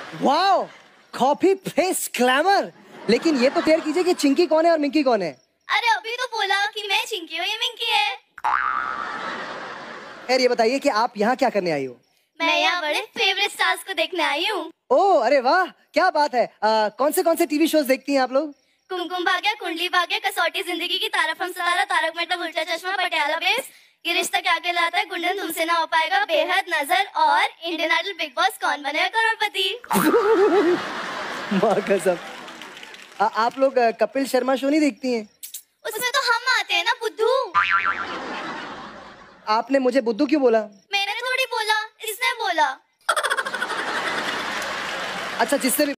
Wow, copy paste glamour. लेकिन ये तो क्लियर कीजिए कि चिंकी कौन है और मिंकी कौन है? अरे अभी तो बोला कि मैं चिंकी हूँ, ये मिंकी है। खैर ये बताइए कि आप यहाँ क्या करने आई हो? मैं यहाँ बड़े फेवरेट स्टार्स को देखने आई हूँ। ओह अरे वाह, क्या बात है। कौन से टीवी शोज देखती हैं आप लोग? कुमकुम भाग्य, कुंडली भाग्य, कसौटी जिंदगी की, तारक हम सितारा, तारक मेहता उल्टा चश्मा, पटियाला बेस, ये रिश्ता क्या कहलाता है, गुंडन तुमसे ना हो पाएगा, बेहद नजर और इंडियन आइडल, बिग बॉस, कौन बनेगा करोड़पति। वाह कसम। आप लोग कपिल शर्मा शो नहीं देखती हैं? उसमें तो हम आते हैं ना बुद्धू। आपने मुझे बुद्धू क्यों बोला? मैंने थोड़ी बोला, इसने बोला। अच्छा जिससे भी